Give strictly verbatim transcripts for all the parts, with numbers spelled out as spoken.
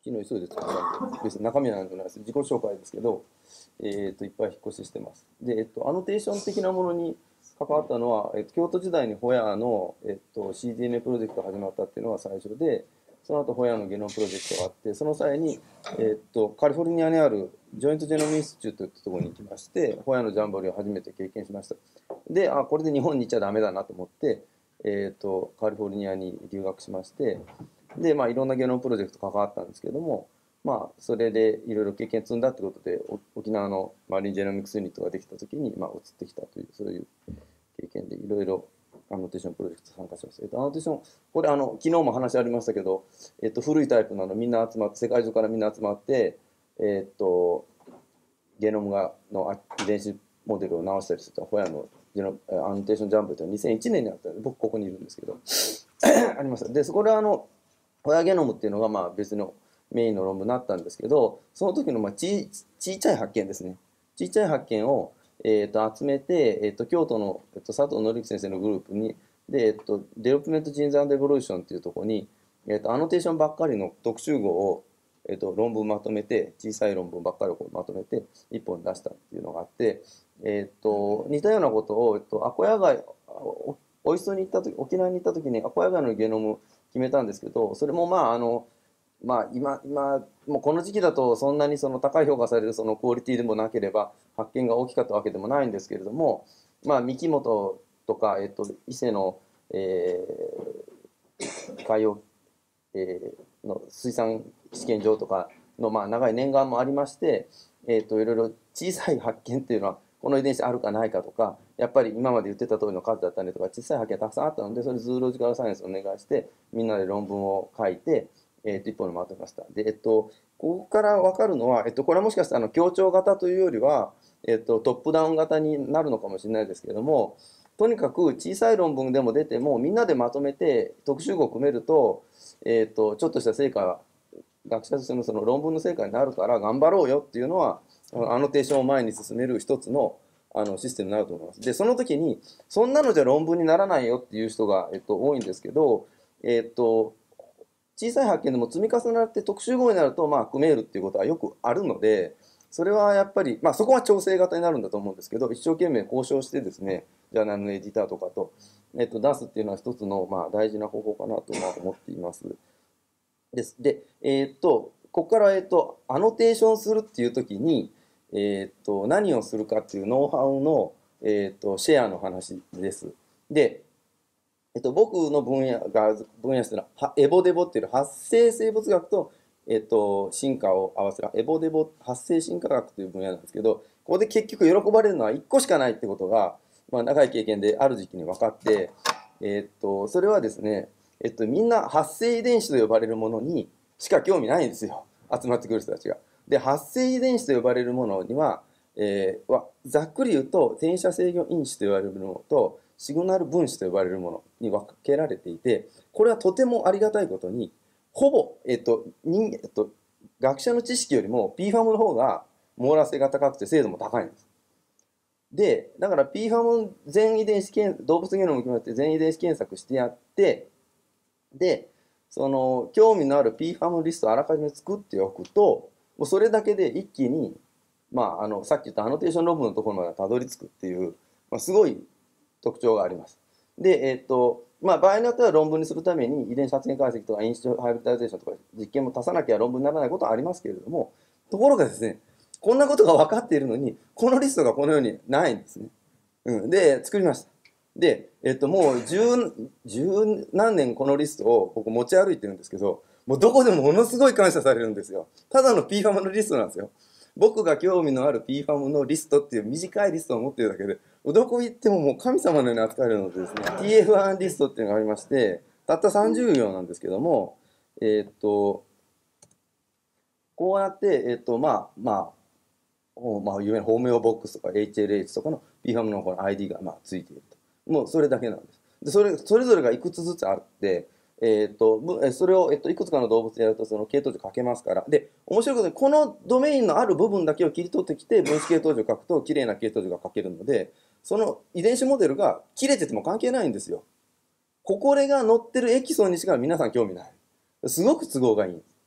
昨日急いで作ったんで、別に中身はなんじゃないです。自己紹介ですけど、えっと、いっぱい引っ越ししてます。で、えっと、アノテーション的なものに関わったのは、えっと、京都時代にホヤの、えっと、シーディーエヌエー プロジェクトが始まったっていうのが最初で、その後ホヤのゲノムプロジェクトがあって、その際に、えっと、カリフォルニアにあるジョイントジェノムインスチュートってところに行きまして、ホヤのジャンボリーを初めて経験しました。で、あ、これで日本に行っちゃダメだなと思って、えっと、カリフォルニアに留学しまして、で、まあ、いろんなゲノムプロジェクト関わったんですけども、まあ、それでいろいろ経験積んだってことで、沖縄のマリンジェノミクスユニットができたときに、まあ、移ってきたという、そういう経験で、いろいろアノテーションプロジェクト参加します。えっと、アノテーション、これ、あの、昨日も話ありましたけど、えっと、古いタイプなの、みんな集まって、世界中からみんな集まって、えっと、ゲノムがの遺伝子モデルを直したりするホヤのゲノアノテーションジャンプというのはにせんいちねんにあったので、僕ここにいるんですけど、あります。で、そこであの、ホヤゲノムっていうのがまあ別のメインの論文になったんですけど、その時のまあちちっちゃい発見ですね。ちっちゃい発見を、えー、と集めて、えー、と京都の、えー、と佐藤紀之先生のグループに、で、えー、とデベロップメント・ジーンズ・アンド・エボリューションっていうところに、えー、とアノテーションばっかりの特集号を、えー、と論文まとめて、小さい論文ばっかりをまとめて、一本出したっていうのがあって、えー、と似たようなことを、えー、とアコヤ貝、おおいしそうに行った時、沖縄に行った時にアコヤ貝のゲノム決めたんですけど、それもまあ、あの、まあ今、今、もうこの時期だとそんなにその高い評価されるそのクオリティでもなければ発見が大きかったわけでもないんですけれども、まあ三木本とか、えっと、伊勢の、えー海洋、えーの水産試験場とかのまあ長い念願もありまして、えっと、いろいろ小さい発見っていうのはこの遺伝子あるかないかとか、やっぱり今まで言ってた通りの数だったねとか、小さい発見がたくさんあったので、それズーロジカルサイエンスをお願いして、みんなで論文を書いて、えっと、一本にまとめました。で、えっと、ここから分かるのは、えっと、これはもしかしたらあの協調型というよりは、えっと、トップダウン型になるのかもしれないですけれども、とにかく小さい論文でも出ても、みんなでまとめて特集号を組めると、えっと、ちょっとした成果、学者としてのその論文の成果になるから頑張ろうよっていうのは、アノテーションを前に進める一つのあのシステムになると思います。で、その時に、そんなのじゃ論文にならないよっていう人が、えっと、多いんですけど、えっと、小さい発見でも積み重なって特集号になると、まあ、組めるっていうことはよくあるので、それはやっぱり、まあ、そこは調整型になるんだと思うんですけど、一生懸命交渉してですね、ジャーナルのエディターとかと、えっと、出すっていうのは一つの、まあ、大事な方法かなとまあ思っています。です。で、えーっと、ここから、えーっと、アノテーションするっていうときに、えーっと、何をするかっていうノウハウの、えーっと、シェアの話です。で、えっと、僕の分野が、分野というのは、はエボデボっていう発生生物学と、えっと、進化を合わせる、エボデボ発生進化学という分野なんですけど、ここで結局喜ばれるのはいっこしかないってことが、まあ、長い経験である時期に分かって、えっと、それはですね、えっと、みんな発生遺伝子と呼ばれるものにしか興味ないんですよ。集まってくる人たちが。で、発生遺伝子と呼ばれるものには、えーはざっくり言うと、転写制御因子と呼ばれるものと、シグナル分子と呼ばれるものに分けられていて、これはとてもありがたいことに、ほぼ、えっと、人えっと、学者の知識よりも ピーファム の方が網羅性が高くて精度も高いんです。で、だから ピーファム 全遺伝子検、動物ゲノムを決めて全遺伝子検索してやって、で、その興味のある ピーファム リストをあらかじめ作っておくと、もうそれだけで一気に、まあ、あのさっき言ったアノテーション論文のところまでたどり着くっていう、まあ、すごい特徴があります。で、えっと、まあ、場合によっては論文にするために遺伝子発現解析とか因子ハイブリダイゼーションとか実験も足さなきゃ論文にならないことはありますけれども、ところがですね、こんなことが分かっているのに、このリストがこのようにないんですね。うん、で、作りました。で、えっと、もう十、十何年このリストを僕持ち歩いてるんですけど、もうどこでもものすごい感謝されるんですよ。ただの ピーファム のリストなんですよ。僕が興味のある ピーファム のリストっていう短いリストを持っているだけで、どこ行ってももう神様のように扱われるのでですね、ティーエフワン リストっていうのがありまして、たったさんじゅうびょうなんですけども、えっと、こうやって、えっと、まあ、まあ、まあ、いわゆるホーメオボックスとか エイチエルエイチ とかの ピーファム のこの アイディー がまあついていると。もうそれだけなんです。で、それ、それぞれがいくつずつあって、えっと、それを、えっと、いくつかの動物でやると、その系統樹書けますから。で、面白いことに、このドメインのある部分だけを切り取ってきて、分子系統樹を書くと、綺麗な系統樹が書けるので、その遺伝子モデルが切れてても関係ないんですよ。ここれが載ってるエキソンにしか皆さん興味ない。すごく都合がいいんです。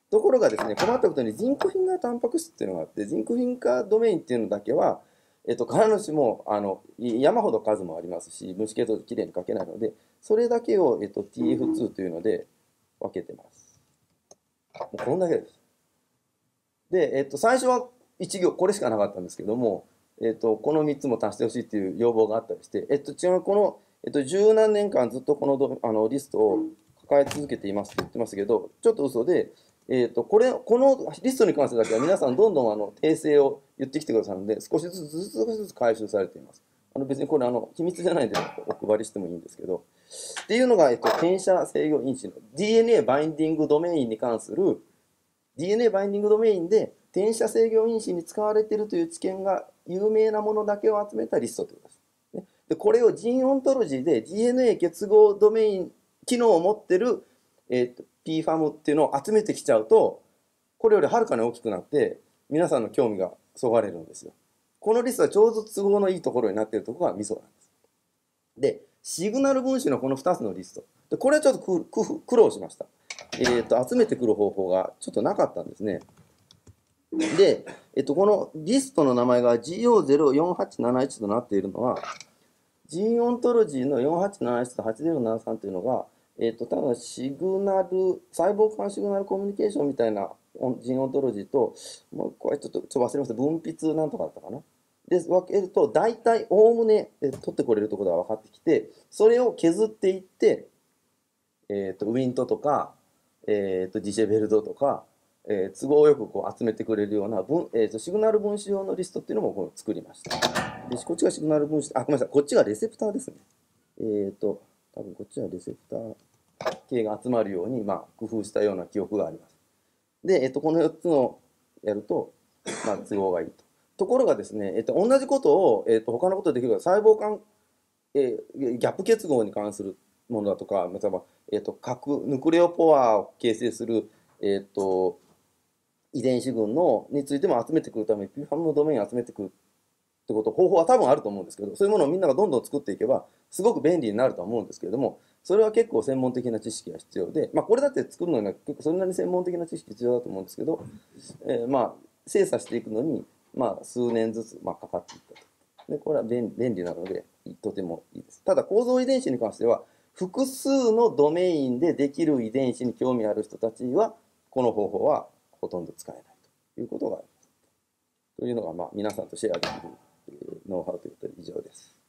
ところがですね、困ったことにジンクフィンガータンパク質っていうのがあって、ジンクフィンガードメインっていうのだけは、えっと、必ずしも、あの、山ほど数もありますし、分子系統きれいに書けないので、それだけを、えっと、ティーエフツー というので分けてます。もうこんだけです。で、えっと、最初はいち行、これしかなかったんですけども、えっと、このみっつも足してほしいっていう要望があったりして、えっと、ちなみにこの、えっと、十何年間ずっとこのどあのリストを抱え続けていますって言ってますけど、ちょっと嘘で、えっと、これ、このリストに関してだけは皆さんどんどんあの訂正を言ってきてくださるので、少しずつ、少しずつ回収されています。あの別にこれあの秘密じゃないんでお配りしてもいいんですけど、っていうのが、えっと、転写制御因子の ディーエヌエー バインディングドメインに関する ディーエヌエー バインディングドメインで転写制御因子に使われているという知見が有名なものだけを集めたリストということです。ね、でこれをジーンオントロジーで ディーエヌエー 結合ドメイン機能を持ってる、えー、と ピーファム っていうのを集めてきちゃうと、これよりはるかに大きくなって皆さんの興味がそがれるんですよ。このリストはちょうど都合のいいところになっているところがミソなんです。で、シグナル分子のこのふたつのリスト。でこれはちょっと苦労しました。えー、と集めてくる方法がちょっとなかったんですね。で、えっと、このリストの名前が ジーオーゼロよんはちなないち となっているのは、ジーンオントロジーのよんはちなないちとはちゼロななさんというのが、えっと、多分シグナル、細胞間シグナルコミュニケーションみたいなジーンオントロジーと、もうこれちょっとちょっと忘れました。分泌なんとかだったかな。で、分けると、大体、おおむね取ってこれるところが分かってきて、それを削っていって、えっと、ウィントとか、えっと、ディシェベルドとか、えー、都合よくこう集めてくれるような分、えー、とシグナル分子用のリストっていうのもこう作りました。で、こっちがシグナル分子、あ、ごめんなさい、こっちがレセプターですね。えっ、ー、と、多分こっちはレセプター系が集まるように、まあ、工夫したような記憶があります。で、えっ、ー、と、このよっつのやると、まあ、都合がいいと。ところがですね、えっ、ー、と、同じことを、えっ、ー、と、他のことできる細胞間、えー、ギャップ結合に関するものだとか、例えば、えっ、ー、と、核、ヌクレオポアを形成する、えっ、と、遺伝子群のについても集めてくるために ピーファム のドメインを集めてくるってこと、方法は多分あると思うんですけど、そういうものをみんながどんどん作っていけばすごく便利になると思うんですけれども、それは結構専門的な知識が必要で、まあこれだって作るのには結構そんなに専門的な知識必要だと思うんですけど、えー、まあ精査していくのにまあ数年ずつまあかかっていったと。でこれは便利なのでとてもいいです。ただ構造遺伝子に関しては複数のドメインでできる遺伝子に興味ある人たちはこの方法はほとんど使えないということがあります。というのが、まあ、皆さんとシェアできるノウハウということで以上です。